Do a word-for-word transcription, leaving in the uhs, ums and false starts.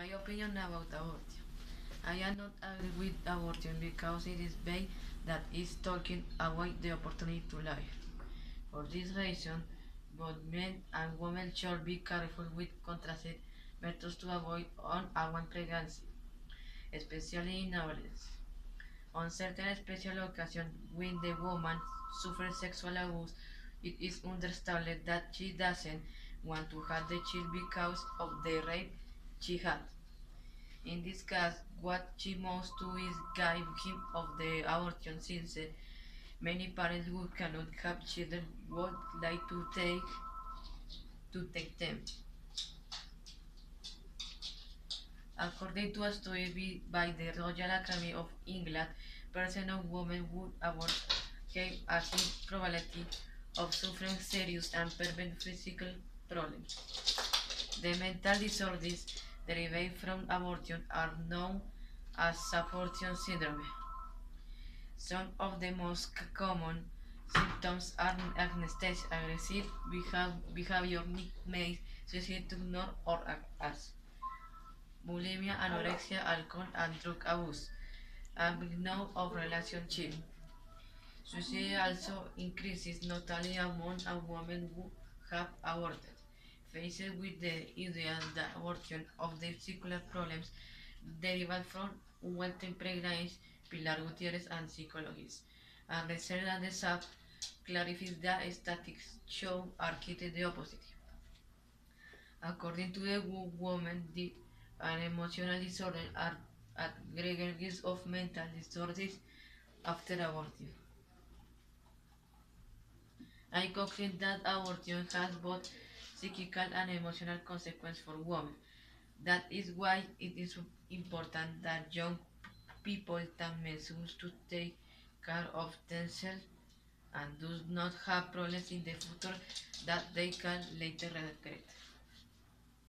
My opinion about abortion. I am not agree with abortion because it is based that is taking away the opportunity to life. For this reason, both men and women should be careful with contraceptive methods to avoid unwanted pregnancy, especially in nowadays. On certain special occasions when the woman suffers sexual abuse, it is understandable that she doesn't want to have the child because of the rape she had. In this case, what she must do is give him of the abortion since uh, many parents who cannot have children would like to take to take them. According to a study by the Royal Academy of England, percent of women who abort have a high probability of suffering serious and permanent physical problems. The mental disorders derived from abortion are known as abortion syndrome. Some of the most common symptoms are anesthesia, aggressive behavior, nicknames, suicide to ignore or act as bulimia, anorexia, alcohol, and drug abuse, and breakdown of relationship. Suicide also increases notably among women who have aborted. Faced with the idea that abortion of the physical problems derive from unwanted pregnancy, Pilar Gutierrez and psychologists, and research at the S A P clarifies that statistics show are quite the opposite. According to the woman, the and emotional disorders are at greater risk of mental disorders after abortion. I conclude that abortion has both psychical and emotional consequences for women. That is why it is important that young people take measures to take care of themselves and do not have problems in the future that they can later regret.